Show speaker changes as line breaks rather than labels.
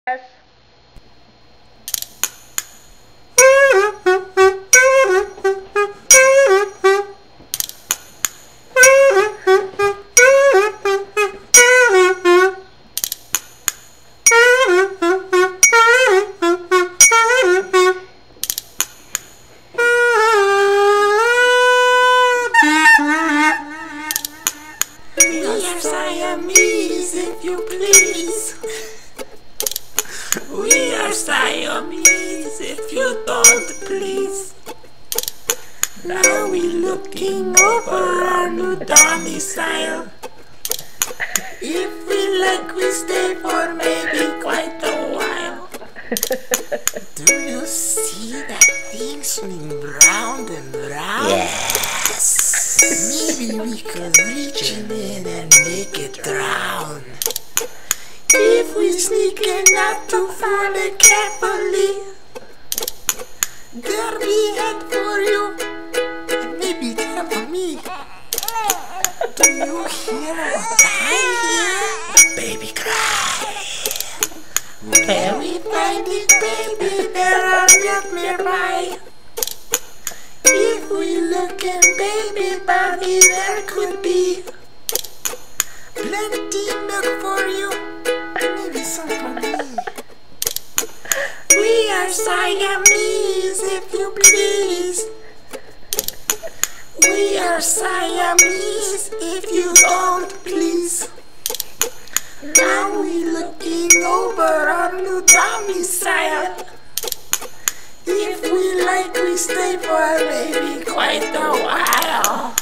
Yes.
We are Siamese, if you please. We are Siamese, if you don't please. Now we looking over our new domicile. If we like, we stay for maybe quite a while. Do you see that thing swing round and round? Yes. Maybe we could reach him in and make it drown. If we sneak in not too far and carefully, there'll be head for you and maybe there for me. Do you hear what I hear? A baby cry. Where we find it, baby, there are milk nearby. If we look in baby body, there could be plenty milk for you, maybe some for me. We are Siamese, if you please. We are Siamese, if you don't please. Now we looking over our new domicile. If we like, we stay for maybe quite a while.